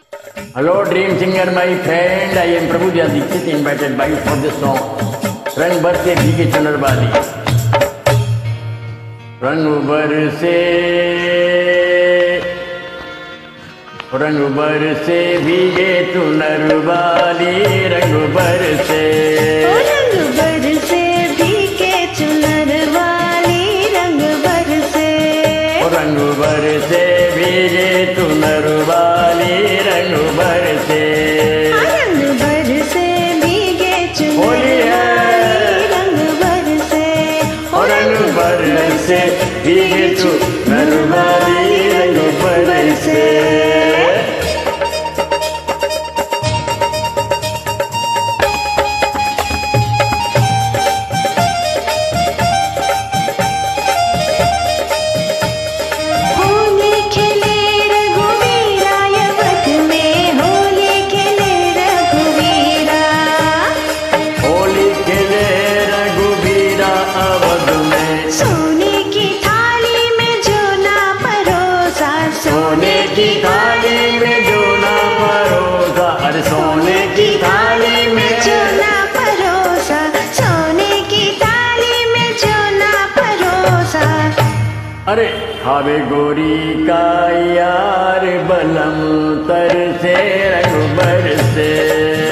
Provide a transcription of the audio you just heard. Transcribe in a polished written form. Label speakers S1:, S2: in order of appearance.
S1: Hello, dream singer, my friend. I am Prabhudas Dixit, invited by you for this song. रंग बरसे भीगे चुनर वाली, रंग बरसे भीगे चुनर वाली, रंग बरसे
S2: भीगे चुनर वाली, रंग बरसे
S1: भीगे चुनर वाली, रंग बरसे
S2: भीगे चुनर
S1: बरसे भीगे चुनर वाली, रंग बरसे।
S2: होली खेले रघुवीरा अवध में, होली खेले रघुवीरा,
S1: होली खेले रघुवीरा अवध में,
S2: सोने की थाली में जो ना परोसा,
S1: सोने की थाली में जो ना परोसा, अरे सोने की थाली में
S2: जो ना परोसा, सोने की थाली में जो ना परोसा।
S1: अरे खावे गोरी का यार बलम तर से, रंग बरसे